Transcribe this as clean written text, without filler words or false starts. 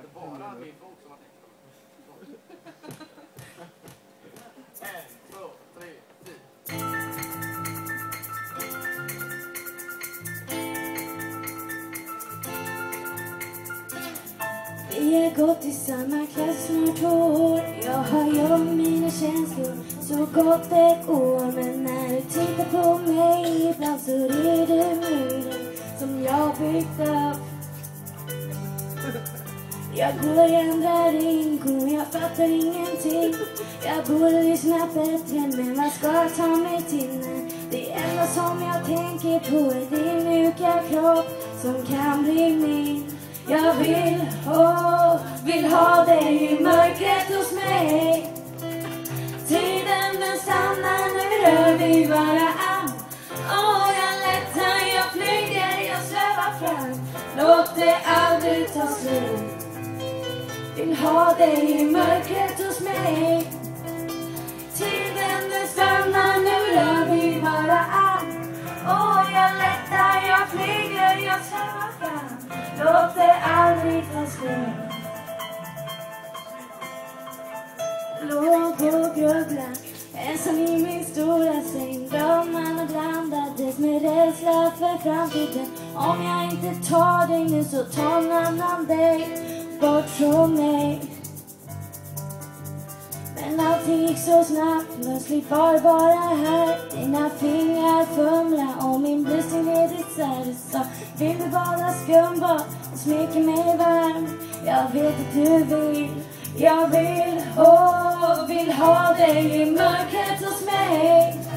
bara min bok som var tänkt. 1, 2, 3, 4. Vi har gått i samma klass snart 2 år. Jag har jobbat med mina känslor så gott det går. Men när du tittar på mig ibland så är det muren som jag byggt upp. Jag går i andra ringor, jag fattar ingenting. Jag borde lyssna bättre, men vad ska jag ta mig till när det enda som jag tänker på är din mjuka kropp som kan bli min. Jag vill ha dig i mörkret hos mig. Tiden den stannar, nu rör vi varann. Jag lättar, jag flyger, jag svävar fram. Låt det aldrig ta slut. Vill ha dig i mörkret hos mig. Tiden den stannar, nu rör vi varann. Jag lättar, jag flyger, jag svävar fram. Låt det aldrig ta slut. Låg och grubbla, ensam i min stora säng. Drömmarna blandades med rädsla för framtiden. Om jag inte tar dig nu så tar någon annan dig bort från mig. Men allting gick så snabbt, plötsligt var det bara här. Dina fingrar fumla och min blus är isär. Du sa, vill du bada skumbad och smeka mig varm? Jag vet att du vill. Jag vill ha dig i mörkret hos mig.